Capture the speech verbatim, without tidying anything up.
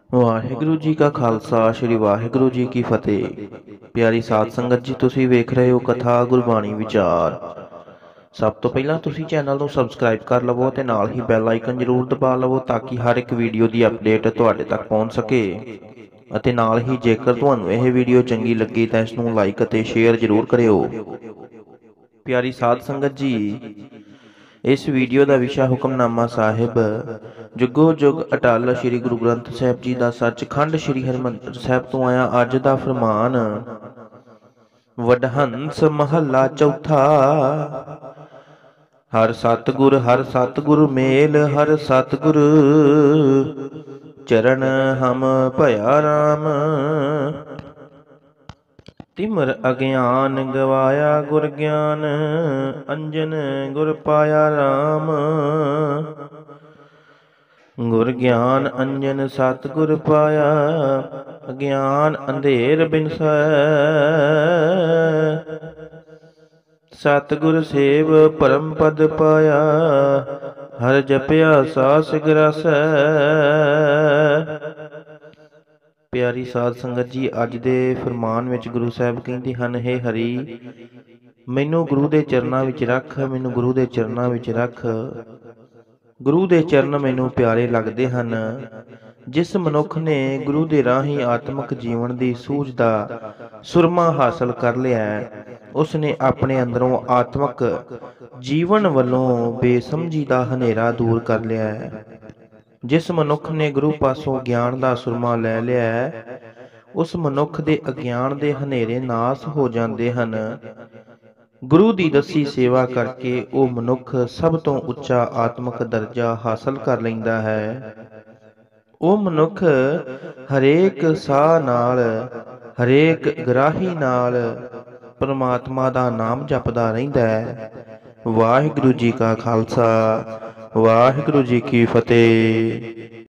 वाहिगुरु जी का खालसा श्री वाहिगुरु जी की फतेह। प्यारी साध संगत जी, तुसी वेख रहे हो कथा गुरबाणी विचार। सब तो पहला तुसी चैनल ਨੂੰ ਸਬਸਕ੍ਰਾਈਬ ਕਰ ਲਵੋ ਤੇ ਨਾਲ ਹੀ ਬੈਲ ਆਈਕਨ ਜ਼ਰੂਰ ਦਬਾ ਲਵੋ ਤਾਂ ਕਿ ਹਰ ਇੱਕ ਵੀਡੀਓ ਦੀ ਅਪਡੇਟ ਤੁਹਾਡੇ ਤੱਕ ਪਹੁੰਚ ਸਕੇ। ਅਤੇ ਨਾਲ ਹੀ ਜੇਕਰ ਤੁਹਾਨੂੰ ਇਹ ਵੀਡੀਓ ਚੰਗੀ ਲੱਗੀ ਤਾਂ ਇਸ ਨੂੰ ਲਾਈਕ ਅਤੇ ਸ਼ੇਅਰ ਜ਼ਰੂਰ ਕਰਿਓ। ਪਿਆਰੀ ਸਾਧ ਸੰਗਤ ਜੀ, इस वीडियो का विषय हुक्मनामा साहिब जुगो जुग अटल श्री गुरु ग्रंथ साहिब जी का सचखंड श्री हरिमंदिर साहिब तो आया अज का फरमान। वडहंस महला चौथा। हर सतगुर हर सतगुर मेल हर सतगुर चरण हम भया राम। तिमर अज्ञान गवाया गुर ज्ञान अंजन गुर पाया राम। गुर ज्ञान अंजन सतगुर पाया अज्ञान अंधेर बिनसै। सतगुर सेव परम पद पाया हर जपया सास ग्रासै। प्यारी साध संगत जी, अज दे फरमान विच गुरु साहब कहते हैं, हे हरि मैनू गुरु दे चरनां विच रख, मैनू गुरु दे चरनां विच रख। गुरु दे चरण मैनू प्यारे लगते हैं। जिस मनुख ने गुरु दे राही आत्मक जीवन की सूझ का सुरमा हासिल कर लिया है, उसने अपने अंदरों आत्मक जीवन वालों बेसमझी का हनेरा दूर कर लिया है। जिस मनुख ने गुरु पासों ज्ञान का सुरमा लै लिया है, उस मनुख के अज्ञान के हनेरे नाश हो जाते हैं। गुरु की दसी सेवा करके वो मनुख सब तो उच्चा आत्मक दर्जा हासिल कर लैंदा है। वो मनुख हरेक साह नाल हरेक ग्राही नाल परमात्मा का नाम जपदा रहिंदा है। वाहिगुरु जी का खालसा वाहिगुरु जी की फतेह।